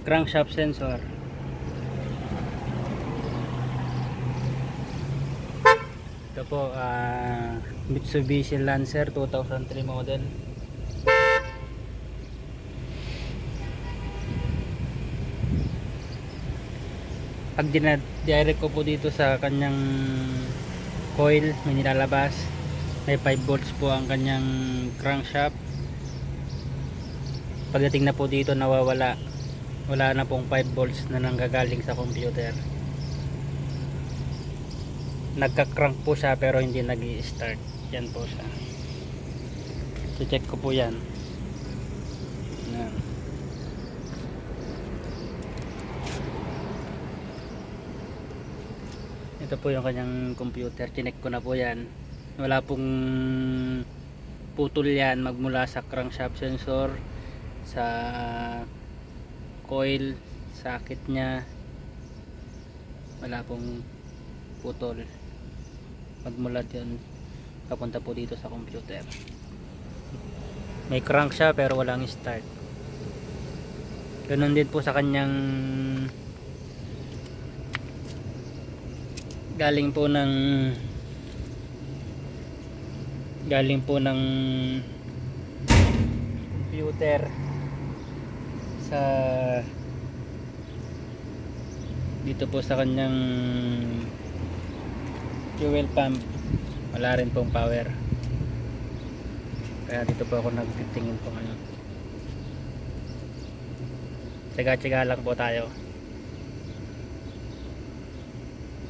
crankshaft sensor. Ito po Mitsubishi Lancer 2003 model. Pag direct ko po dito sa kanyang coil, may nilalabas, may 5 volts po ang kanyang crankshaft. Pagdating na po dito nawawala, wala na pong 5 volts na nanggagaling sa computer. Nagka-crank po siya pero hindi nag-i-start. Yan po siya. So check ko po yan. Yan. Ito po yung kanyang computer. Chinek ko na po yan. Wala pong putol yan magmula sa crankshaft sensor, sa coil, socket nya. Wala pong putol magmula dyan papunta po dito sa computer. May crank siya pero walang start. Ganun din po sa kanyang galing po ng computer sa dito po sa kanyang fuel pump, wala rin pong power. Kaya dito po ako nagtitingin po ngayon. Tsaga-tsaga lang po tayo.